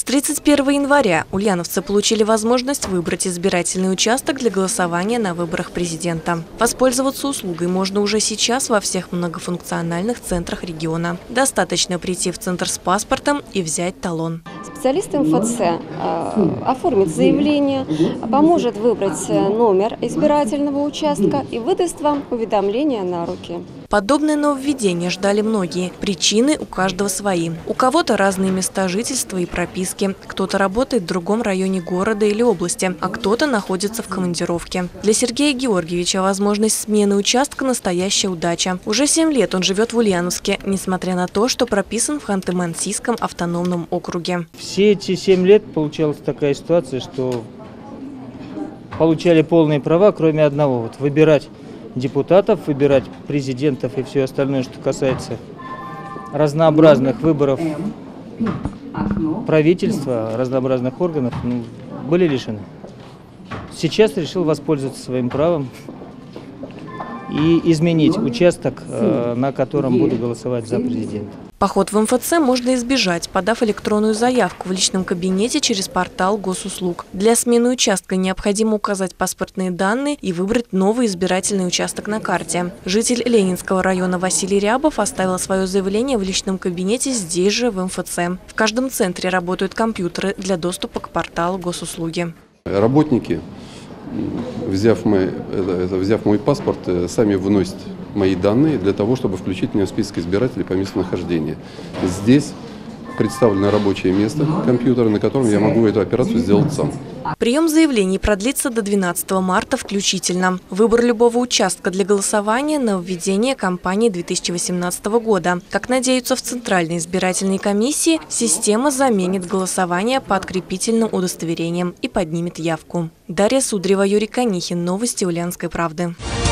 31 января ульяновцы получили возможность выбрать избирательный участок для голосования на выборах президента. Воспользоваться услугой можно уже сейчас во всех многофункциональных центрах региона. Достаточно прийти в центр с паспортом и взять талон. Специалист МФЦ оформит заявление, поможет выбрать номер избирательного участка и выдаст вам уведомление на руки. Подобное нововведение ждали многие. Причины у каждого свои. У кого-то разные места жительства и прописки. Кто-то работает в другом районе города или области, а кто-то находится в командировке. Для Сергея Георгиевича возможность смены участка – настоящая удача. Уже 7 лет он живет в Ульяновске, несмотря на то, что прописан в Ханты-Мансийском автономном округе. Все эти 7 лет получалась такая ситуация, что получали полные права, кроме одного – выбирать депутатов, выбирать президентов и все остальное, что касается разнообразных выборов правительства, разнообразных органов, были лишены. Сейчас решил воспользоваться своим правом и изменить участок, на котором буду голосовать за президента. Поход в МФЦ можно избежать, подав электронную заявку в личном кабинете через портал госуслуг. Для смены участка необходимо указать паспортные данные и выбрать новый избирательный участок на карте. Житель Ленинского района Василий Рябов оставил свое заявление в личном кабинете здесь же, в МФЦ. В каждом центре работают компьютеры для доступа к порталу госуслуги. Работники, взяв мой паспорт, сами выносят мои данные для того, чтобы включить меня в список избирателей по месту нахождения. Здесь представлено рабочее место компьютера, на котором я могу эту операцию сделать сам. Прием заявлений продлится до 12 марта включительно. Выбор любого участка для голосования – нововведение кампании 2018 года. Как надеются в Центральной избирательной комиссии, система заменит голосование по открепительным удостоверениям и поднимет явку. Дарья Судрева, Юрий Конихин. Новости Ульяновской правды.